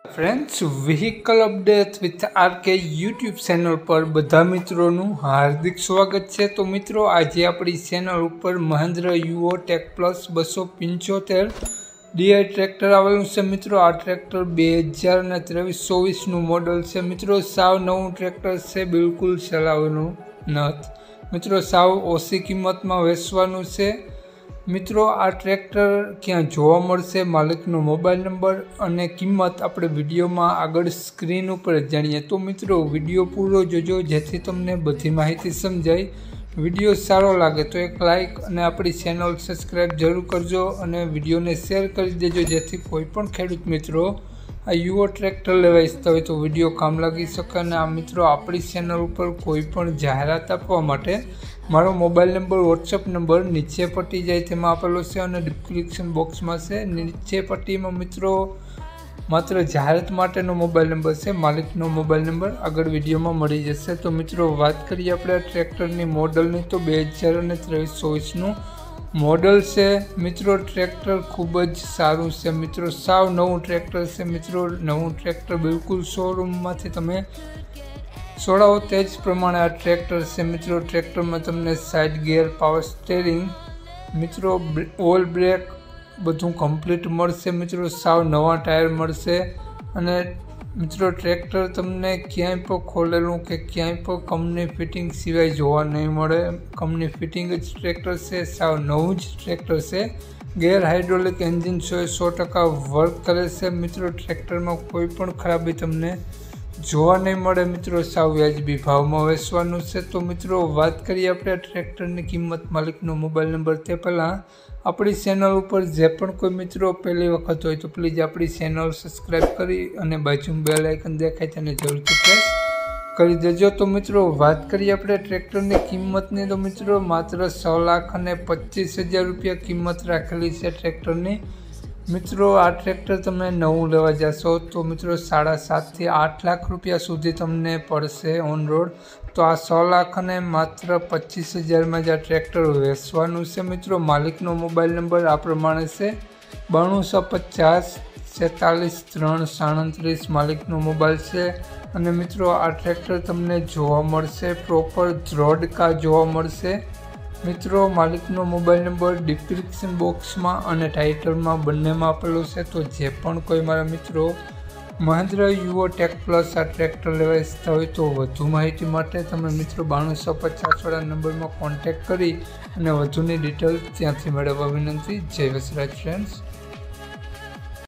Friends, vehicle update with RK YouTube channel પર બધા મિત્રોનું હાર્દિક સ્વાગત છે। તો મિત્રો, આજે આપણી ચેનલ ઉપર Mahindra Yuvo tech plus 275 DI tractor આવેલું છે। મિત્રો, આ ટ્રેક્ટર 2023-24નું મોડલ છે। મિત્રો, સાવ નવું ટ્રેક્ટર છે, બિલકુલ ચલાવેલું નથી। મિત્રો, સાવ ઓછી કિંમતમાં વેચવાનું છે। મિત્રો, આ ટ્રેક્ટર ક્યાં જોવા મળશે, માલિકનો મોબાઈલ નંબર અને કિંમત આપણે વિડીયોમાં આગળ સ્ક્રીન ઉપર જાણીએ। તો મિત્રો, વિડીયો પૂરો જોજો જેથી તમને બધી માહિતી સમજાય। વિડીયો સારો લાગે તો એક લાઇક અને આપણી ચેનલ સબસ્ક્રાઈબ જરૂર કરજો અને વિડીયોને શેર કરી દેજો જેથી કોઈ પણ ખેડૂત મિત્રો આ યુઓ ટ્રેક્ટર લેવા ઈચ્છતા હોય તો વિડીયો કામ લાગી શકે। અને આ મિત્રો, આપણી ચેનલ ઉપર કોઈ પણ જાહેરાત આપવા માટે મારો મોબાઈલ નંબર, વોટ્સઅપ નંબર નીચે પટ્ટી જાય તેમાં આપેલો છે અને ડિસ્ક્રિપ્શન બોક્સમાં છે। નીચે પટ્ટીમાં મિત્રો માત્ર જાહેરાત માટેનો મોબાઈલ નંબર છે, માલિકનો મોબાઈલ નંબર આગળ વિડીયોમાં મળી જશે। તો મિત્રો, વાત કરીએ આપણે આ ટ્રેક્ટરની મોડલની તો 2023-24નું મોડલ છે। મિત્રો, ટ્રેક્ટર ખૂબ જ સારું છે। મિત્રો, સાવ નવું ટ્રેક્ટર છે। મિત્રો, નવું ટ્રેક્ટર બિલકુલ શોરૂમમાંથી તમે છોડાવો તે જ પ્રમાણે આ ટ્રેક્ટર છે। મિત્રો, ટ્રેક્ટરમાં તમને સાઇડ ગિયર, પાવર સ્ટેરિંગ, મિત્રો ઓલ બ્રેક બધું કમ્પ્લીટ મળશે। મિત્રો, સાવ નવા ટાયર મળશે અને મિત્રો ટ્રેક્ટર તમને ક્યાંય પણ ખોલેલું કે ક્યાંય પણ કંપની ફિટિંગ સિવાય જોવા નહીં મળે। કંપની ફિટિંગ જ ટ્રેક્ટર છે, સાવ નવું જ ટ્રેક્ટર છે। ગેર હાઇડ્રોલિક એન્જિન 100% વર્ક કરે છે। મિત્રો, ટ્રેક્ટરમાં કોઈ પણ ખરાબી તમને જોવા નહીં મળે। મિત્રો, સાવ વ્યાજબી ભાવમાં વેચવાનું છે। તો મિત્રો, વાત કરીએ આપણે ટ્રેક્ટરની કિંમત, માલિકનો મોબાઈલ નંબર તે પહેલાં આપણી ચેનલ ઉપર જે પણ કોઈ મિત્રો પહેલી વખત હોય તો પ્લીઝ આપણી ચેનલ સબસ્ક્રાઈબ કરી અને બાજુમાં બેલ આઇકન દેખાય તેને જરૂરથી પ્રેસ કરી દેજો। તો મિત્રો, વાત કરીએ આપણે ટ્રેક્ટરની કિંમતની તો મિત્રો માત્ર 6,25,000 રૂપિયા કિંમત રાખેલી છે ટ્રેક્ટરની। મિત્રો, આ ટ્રેક્ટર તમે નવું લેવા જશો તો મિત્રો 7.5 થી 8 લાખ રૂપિયા સુધી તમને પડશે ઓન રોડ। તો આ 6 લાખ અને માત્ર 25,000માં જ આ ટ્રેક્ટર વેચવાનું છે। મિત્રો, માલિકનો મોબાઈલ નંબર આ પ્રમાણે છે 9250 46 3 37 માલિકનો મોબાઈલ છે। અને મિત્રો, આ ટ્રેક્ટર તમને જોવા મળશે પ્રોપર ધ્રોડકા જોવા મળશે। મિત્રો, માલિકનો મોબાઈલ નંબર ડિસ્ક્રિપ્શન બોક્સમાં અને ટાઇટલમાં બંનેમાં આપેલો છે। તો જે પણ કોઈ મારા મિત્રો મહિન્દ્રા યુઓ ટેક પ્લસ આ ટ્રેક્ટર લેવા ઈચ્છતા હોય તો વધુ માહિતી માટે તમે મિત્રો 9250 વાળા નંબરમાં કોન્ટેક્ટ કરી અને વધુની ડિટેલ ત્યાંથી મેળવવા વિનંતી। જય વસરાજ ફ્રેન્ડ્સ।